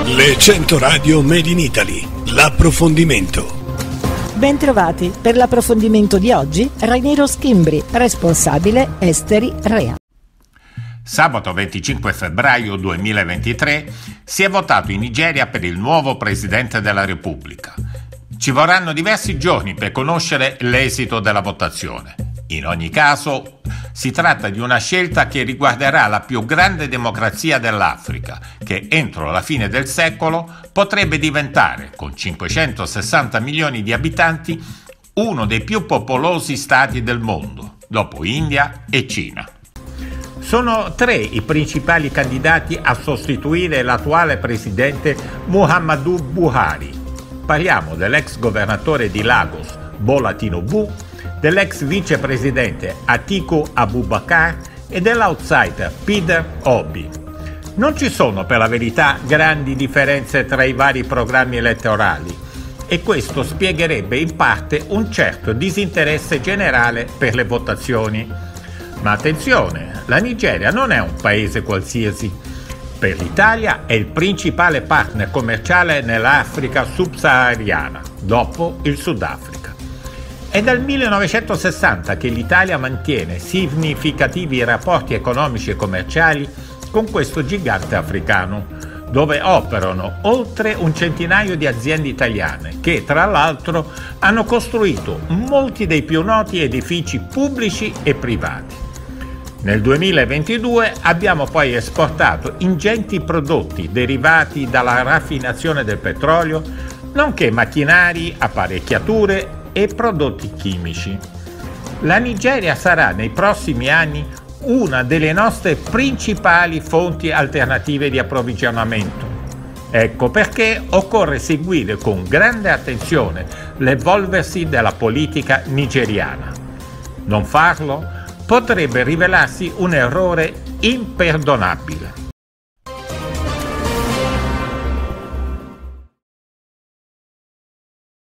Le 100 radio Made in Italy, l'approfondimento. Bentrovati per l'approfondimento di oggi, Raniero Schimbri, responsabile esteri REA. Sabato 25 febbraio 2023 si è votato in Nigeria per il nuovo Presidente della Repubblica. Ci vorranno diversi giorni per conoscere l'esito della votazione. In ogni caso, si tratta di una scelta che riguarderà la più grande democrazia dell'Africa, che entro la fine del secolo potrebbe diventare, con 560 milioni di abitanti, uno dei più popolosi stati del mondo, dopo India e Cina. Sono 3 i principali candidati a sostituire l'attuale presidente Muhammadu Buhari. Parliamo dell'ex governatore di Lagos, Bola Tinubu, dell'ex vicepresidente Atiku Abubakar e dell'outsider Peter Obi. Non ci sono per la verità grandi differenze tra i vari programmi elettorali e questo spiegherebbe in parte un certo disinteresse generale per le votazioni. Ma attenzione, la Nigeria non è un paese qualsiasi. Per l'Italia è il principale partner commerciale nell'Africa subsahariana, dopo il Sudafrica. È dal 1960 che l'Italia mantiene significativi rapporti economici e commerciali con questo gigante africano, dove operano oltre un centinaio di aziende italiane che, tra l'altro, hanno costruito molti dei più noti edifici pubblici e privati. Nel 2022 abbiamo poi esportato ingenti prodotti derivati dalla raffinazione del petrolio, nonché macchinari, apparecchiature e prodotti chimici. La Nigeria sarà nei prossimi anni una delle nostre principali fonti alternative di approvvigionamento. Ecco perché occorre seguire con grande attenzione l'evolversi della politica nigeriana. Non farlo potrebbe rivelarsi un errore imperdonabile.